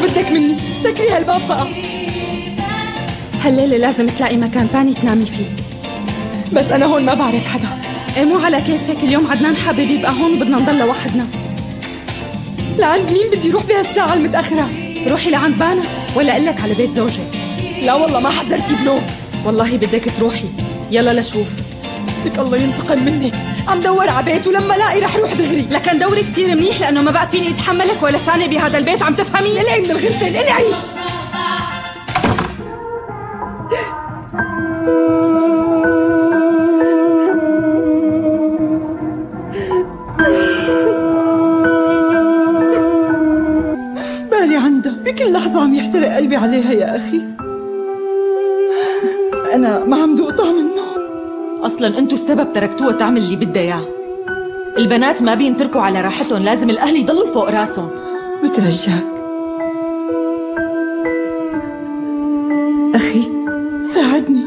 بدك مني؟ سكري هالباب بقى. هالليلة لازم تلاقي مكان تاني تنامي فيه. بس أنا هون ما بعرف حدا. إيه مو على كيفك، اليوم عدنان حابب يبقى هون وبدنا نضل لوحدنا. لعند مين بدي روح بهالساعة المتأخرة؟ روحي لعند بانا ولا قلك على بيت زوجك؟ لا والله ما حذرتي بنوم. والله بدك تروحي، يلا لشوف. لك الله ينتقم منك، عم دور على بيت ولما لاقي رح روح دغري. لكن دوري كتير منيح لأنه ما بقى فيني اتحملك ولا ثانية بهذا البيت، عم تفهمي؟ العي من الغرفة، العي. بالي عندها بكل لحظة عم يحترق قلبي عليها يا أخي. أنا ما عم دوق طعم النوم. أصلاً أنتوا السبب، تركتوها تعمل اللي بدها إياه. البنات ما بينتركوا على راحتهم، لازم الأهل يضلوا فوق راسهم. بترجاك أخي، ساعدني.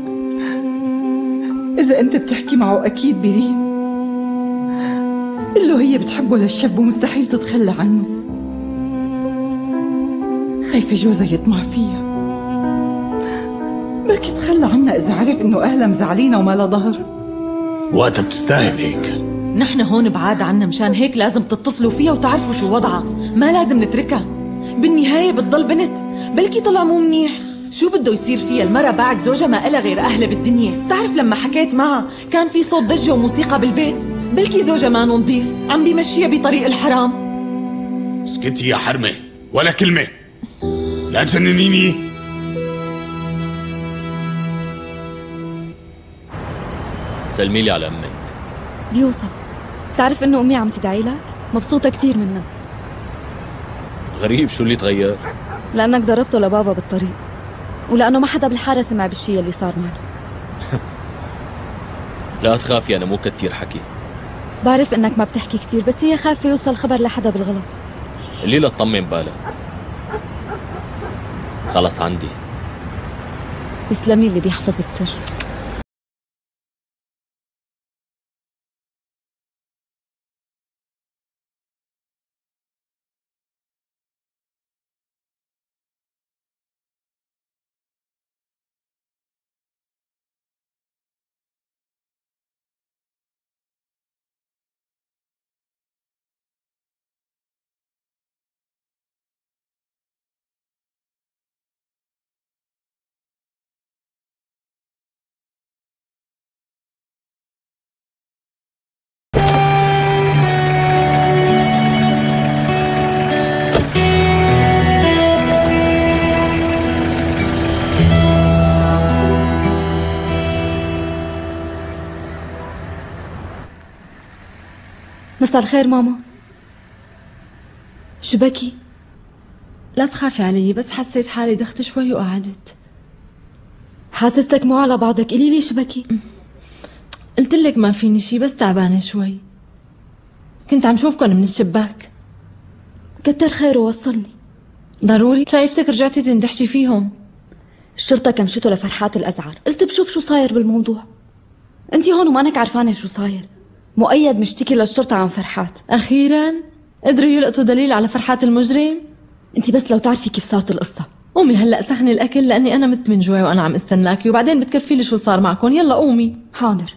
إذا أنت بتحكي معه أكيد بيرين. قل له هي بتحبه للشاب ومستحيل تتخلى عنه. خايفة جوزها يطمع فيها، بركي تخلى عنها إذا عرف إنه أهلها مزعلينا وما لها ظهر. وقتها بتستاهل هيك. نحن هون بعاد عنا، مشان هيك لازم تتصلوا فيها وتعرفوا شو وضعها، ما لازم نتركها. بالنهاية بتضل بنت، بلكي طلع مو منيح. شو بده يصير فيها؟ المرة بعد زوجها ما إلها غير أهلها بالدنيا. تعرف لما حكيت معها كان في صوت ضجة وموسيقى بالبيت، بلكي زوجها ما نظيف، عم بيمشيها بطريق الحرام. اسكتي يا حرمة، ولا كلمة، لا تجننيني. سلمي لي على أمك. بيوسف، بتعرف إنه أمي عم تدعي لك؟ مبسوطة كتير منك. غريب، شو اللي تغير؟ لأنك ضربته لبابا بالطريق، ولأنه ما حدا بالحارة سمع بالشي اللي صار معنا. لا تخافي، أنا مو كتير حكي. بعرف إنك ما بتحكي كتير، بس هي خايفة يوصل خبر لحدا بالغلط. اللي لا تطمن بالك. خلص عندي. يسلم لي اللي بيحفظ السر. مساء الخير ماما. شو بكي؟ لا تخافي علي، بس حسيت حالي دخت شوي وقعدت. حاسستك مو على بعضك، قولي لي شو بكي؟ قلت لك ما فيني شي، بس تعبانه شوي. كنت عم شوفكن من الشباك. كتر خيره وصلني. ضروري؟ شايفتك رجعتي تندحشي فيهم. الشرطة كمشته لفرحات الأزعر، قلت بشوف شو صاير بالموضوع. انتي هون ومانك عرفانة شو صاير. مؤيد مشتكي للشرطة عن فرحات. أخيراً قدروا يلقطوا دليل على فرحات المجرم. انتي بس لو تعرفي كيف صارت القصة. قومي هلأ سخني الأكل لأني أنا مت من جوعي وأنا عم استناكي، وبعدين بتكفي لي شو صار معكم. يلا قومي. حاضر.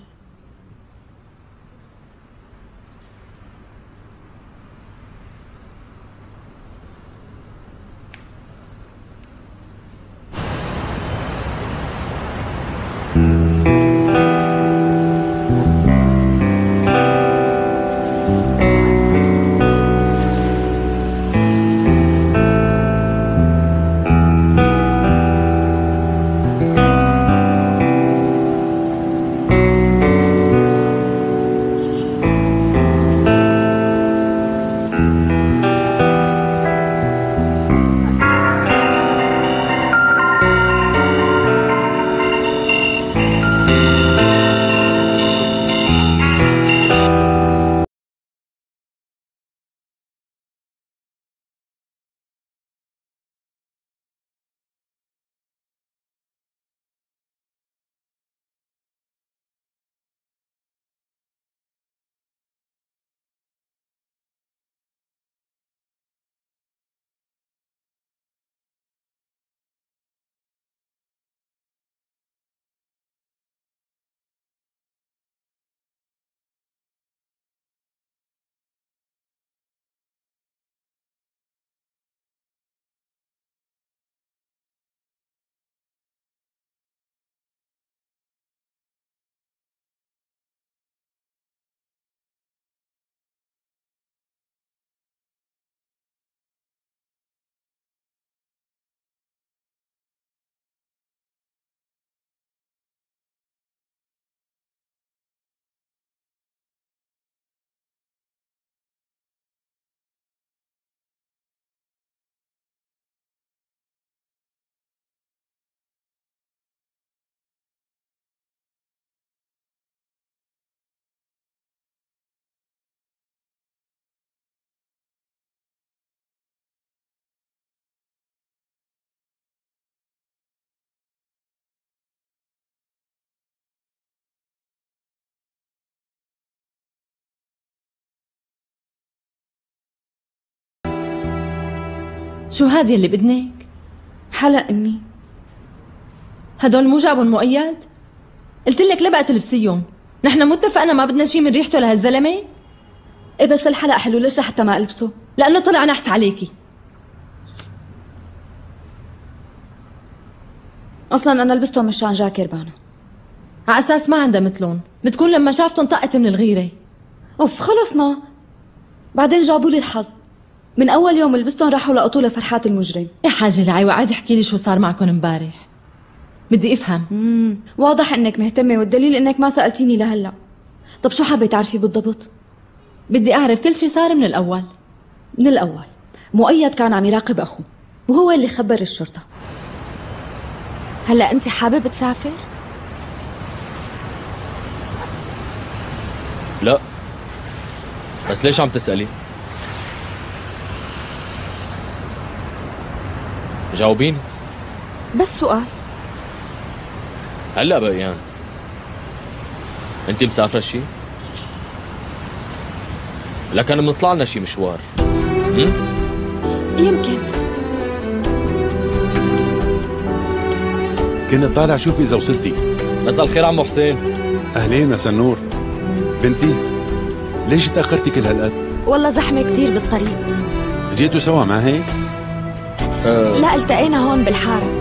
شو هادي اللي بإذنك؟ حلق أمي. هدول مو جابوا مؤيد؟ قلت لك لا بقى تلبسيهم، نحن متفقنا ما بدنا شي من ريحته لهالزلمه. إيه بس الحلق حلو، ليش لحتى ما ألبسه؟ لأنه طلع نحس عليكي. أصلا أنا لبستهم مشان جاكر بانا. على أساس ما عندها مثلهم، بتكون لما شافتهم طقت من الغيرة. أوف خلصنا. بعدين جابوا لي الحظ، من أول يوم لبستهم راحوا لقطوا لفرحات المجرم. يا حاجة لعي وقعدي احكي لي شو صار معكم امبارح. بدي افهم. واضح انك مهتمة، والدليل انك ما سألتيني لهلا. طب شو حابة تعرفي بالضبط؟ بدي اعرف كل شي صار من الاول. من الاول مؤيد كان عم يراقب اخوه وهو اللي خبر الشرطة. هلا انت حابب تسافر؟ لا، بس ليش عم تسألي؟ جاوبيني. بس سؤال. هلا بقيان، انت مسافرة شي؟ لكن بنطلع لنا شي مشوار. يمكن. كنت طالع شوف اذا وصلتي. مساء الخير عمو حسين. اهلين سنور. بنتي ليش تاخرتي كل هالقد؟ والله زحمة كتير بالطريق. جيتوا سوا ما هيك؟ لا التقينا هون بالحارة.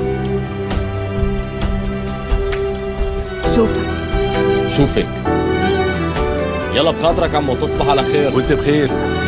شوفك. يلا بخاطرك عمو، تصبح على خير. وانت بخير.